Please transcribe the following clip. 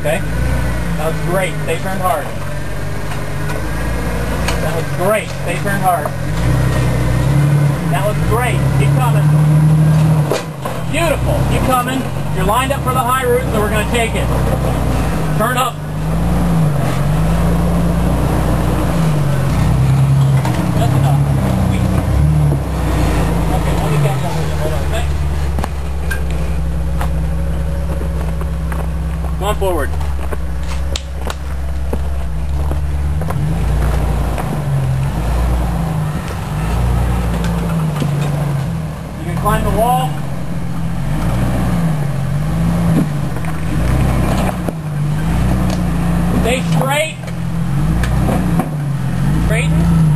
Okay? That was great. Stay turned hard. That was great. Stay turned hard. That was great. Keep coming. Beautiful. Keep coming. You're lined up for the high route, so we're going to take it. Turn up. That's enough. Okay, let me catch up with you. Hold on, okay? Come on forward. You can climb the wall. Stay straight. Straighten.